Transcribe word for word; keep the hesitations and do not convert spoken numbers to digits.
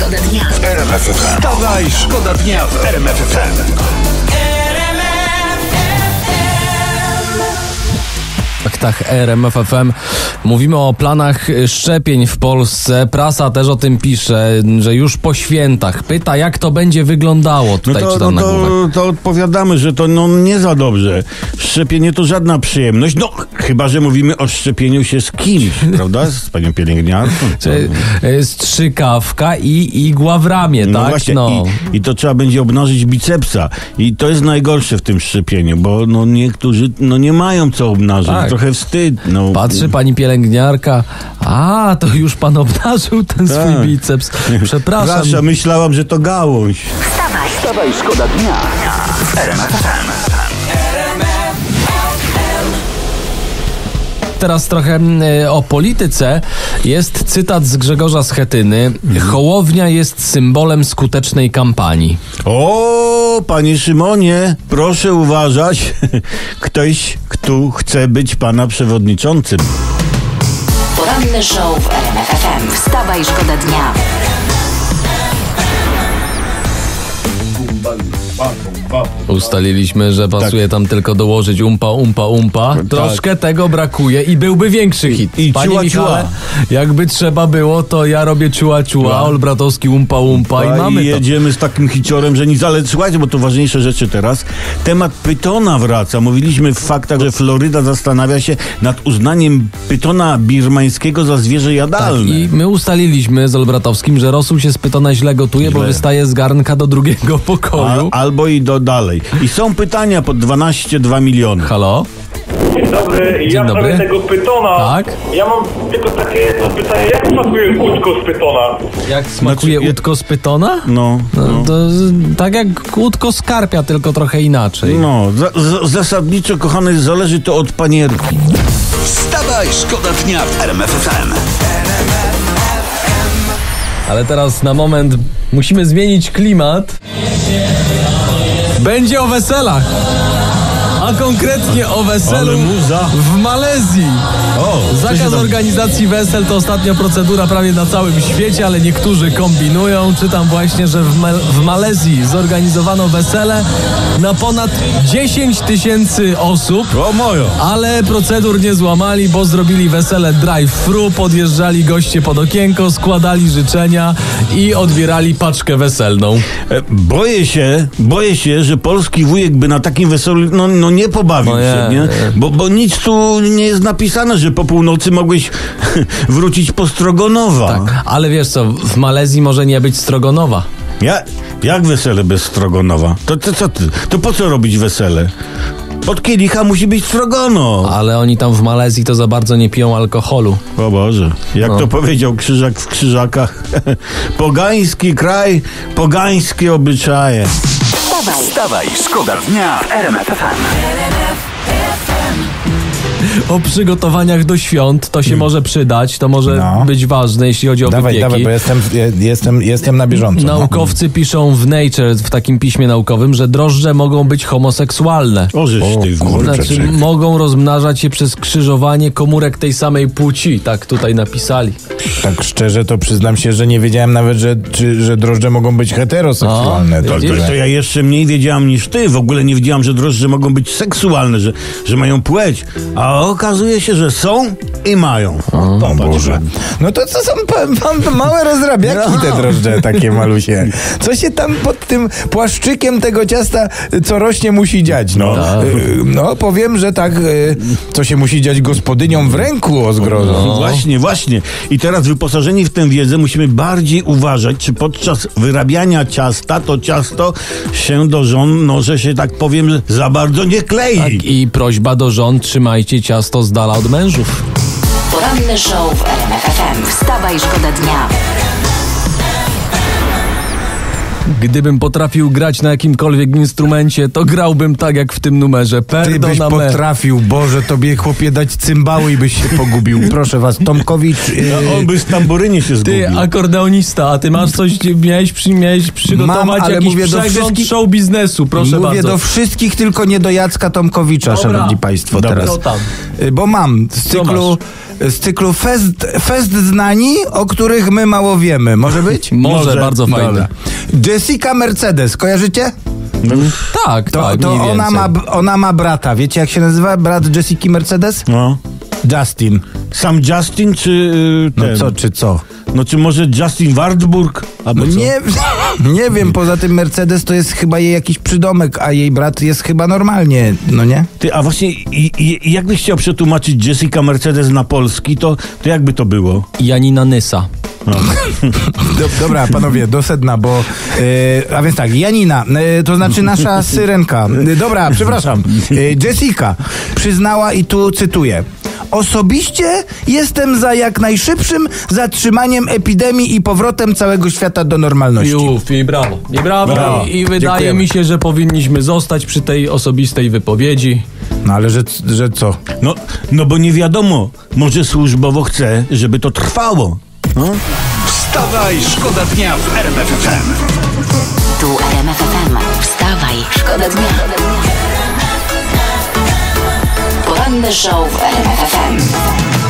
Szkoda dnia w R M F F M. Wstawaj, szkoda dnia w R M F F M. W faktach R M F F M mówimy o planach szczepień w Polsce. Prasa też o tym pisze, że już po świętach. Pyta, jak to będzie wyglądało. Tutaj no to, czytam no to, nagłówek. to odpowiadamy, że to no nie za dobrze. Szczepienie to żadna przyjemność. No, chyba że mówimy o szczepieniu się z kimś, prawda? Z panią pielęgniarką. Czy, strzykawka i igła w ramię, no tak? Właśnie, no. I, I to trzeba będzie obnażyć bicepsa. I to jest najgorsze w tym szczepieniu, bo no niektórzy no nie mają co obnażyć. Tak. Trochę wstyd. No. Patrzy pani pielęgniarka, a to już pan obnażył ten tak. swój biceps. Przepraszam. Prasza, myślałam, że to gałąź. Wstawaj, wstawaj, szkoda dnia w R M F F M. Teraz trochę y, o polityce. Jest cytat z Grzegorza Schetyny. Hołownia jest symbolem skutecznej kampanii. O, panie Szymonie, proszę uważać. Ktoś, kto chce być pana przewodniczącym. Poranny show w R M F F M. Wstawaj, szkoda dnia. Ustaliliśmy, że pasuje tak. tam tylko dołożyć umpa, umpa, umpa. Troszkę tak. tego brakuje i byłby większy hit. I, i Panie ciua, Michale, ciua. jakby trzeba było, to ja robię ciua, ciua, Olbratowski umpa, umpa i mamy I to. jedziemy z takim hiciorem, że nic, ale słuchajcie, bo to ważniejsze rzeczy teraz. Temat pytona wraca. Mówiliśmy w faktach, że Floryda zastanawia się nad uznaniem pytona birmańskiego za zwierzę jadalne. Tak, i my ustaliliśmy z Olbratowskim, że rosół się z pytona źle gotuje, źle. bo wystaje z garnka do drugiego pokoju. A, albo i do dalej. I są pytania pod dwanaście dwa miliony. Halo? Dzień dobry, Dzień ja dobry. sprawie tego pytona. Tak? Ja mam tylko takie jedno pytanie, jak smakuje kłódko z pytona? Jak smakuje Znaczy, łódko z pytona? No, no. no. To, tak jak łódko z karpia, tylko trochę inaczej. No, za, za, zasadniczo, kochany, zależy to od panierki. Wstawaj, szkoda dnia w R M F F M. Ale teraz na moment musimy zmienić klimat. Będzie o weselach. A konkretnie o weselu w Malezji. O, Zakaz organizacji wesel to ostatnia procedura prawie na całym świecie, ale niektórzy kombinują. Czytam właśnie, że w, Ma- w Malezji zorganizowano wesele na ponad dziesięć tysięcy osób. O mojo. Ale procedur nie złamali, bo zrobili wesele drive-thru, podjeżdżali goście pod okienko, składali życzenia i odbierali paczkę weselną. E, boję się, boję się, że polski wujek by na takim weselu no, no nie pobawił no się, nie, nie? nie. Bo, bo nic tu nie jest napisane, że po północy mogłeś wrócić po Strogonowa. Tak, ale wiesz co, w Malezji może nie być Strogonowa. Ja, jak wesele bez Strogonowa? To, to co ty? To po co robić wesele? Od kielicha musi być Strogonow. Ale oni tam w Malezji to za bardzo nie piją alkoholu. O Boże, jak no. to powiedział Krzyżak w Krzyżakach. Pogański kraj, pogańskie obyczaje. Wstawaj, wstawaj, szkoda dnia w R M F F M. O przygotowaniach do świąt to się może przydać, to może No. być ważne, jeśli chodzi o Dawaj, wypieki. dawaj, bo jestem, jestem, jestem na bieżąco. Naukowcy piszą w Nature, w takim piśmie naukowym, że drożdże mogą być homoseksualne. O, żeś ty, kurczę. Znaczy, czek. mogą rozmnażać się przez krzyżowanie komórek tej samej płci. Tak tutaj napisali. Tak szczerze to przyznam się, że nie wiedziałem nawet, że, czy, że drożdże mogą być heteroseksualne. O, to, widzisz? To, to ja jeszcze mniej wiedziałam niż ty. W ogóle nie wiedziałam, że drożdże mogą być seksualne, że, że mają płeć. A okazuje się, że są i mają. O Boże. No to co są pa, pa, małe rozrabiaki No. te drożdże takie malusie. Co się tam pod tym płaszczykiem tego ciasta, co rośnie, musi dziać? No, No. Y, no powiem, że tak, y, co się musi dziać gospodyniom w ręku, o zgrozo. No. Właśnie, właśnie. I teraz wyposażeni w tę wiedzę musimy bardziej uważać, czy podczas wyrabiania ciasta to ciasto się do żon, no że się tak powiem, za bardzo nie klei. Tak, i prośba do żon, trzymajcie ciasto z dala od mężów. Poranny show w R M F F M. Wstawaj, szkoda dnia. Gdybym potrafił grać na jakimkolwiek instrumencie, to grałbym tak jak w tym numerze. Ty byś Perdona me. potrafił, Boże, tobie chłopie dać cymbały i byś się pogubił. Proszę was, Tomkowicz... Yy... No, on by z tamburynie się zgubił. Ty, akordeonista, a ty masz coś, miałeś, przy, miałeś przygotować Mam, ale jakiś mówię do przegląd wszystkich- show biznesu, proszę Mówię bardzo. do wszystkich, tylko nie do Jacka Tomkowicza, Dobra. szanowni państwo, Dobra. teraz. Co tam? Y, Bo mam z cyklu, z cyklu fest, fest znani, o których my mało wiemy. Może być? Może, Może. bardzo fajne. Dobra. Jessica Mercedes, kojarzycie? Tak, To, tak, to mniej ona, więcej. ma, ona ma brata. Wiecie, jak się nazywa brat Jessiki Mercedes? No. Justin. Sam Justin, czy y, No ten? co, czy co? No czy może Justin Wartburg? Albo No co? nie, nie wiem, poza tym Mercedes to jest chyba jej jakiś przydomek, a jej brat jest chyba normalnie, no nie? Ty, a właśnie i, i, jakbyś chciał przetłumaczyć Jessica Mercedes na polski, to, to jakby to było? Janina Nysa. Do, dobra, panowie, do sedna, bo... Yy, a więc tak, Janina, yy, to znaczy nasza syrenka. Yy, dobra, przepraszam. Yy, Jessica przyznała i tu cytuję. Osobiście jestem za jak najszybszym zatrzymaniem epidemii i powrotem całego świata do normalności. Juf, i brawo. I brawo. Brawo. I, i wydaje Dziękujemy. mi się, że powinniśmy zostać przy tej osobistej wypowiedzi. No ale że, że co? No, no bo nie wiadomo, może służbowo chce, żeby to trwało. No? Wstawaj, szkoda dnia w R M F F M. Tu R M F F M. Wstawaj, szkoda dnia. Poranny show w R M F F M.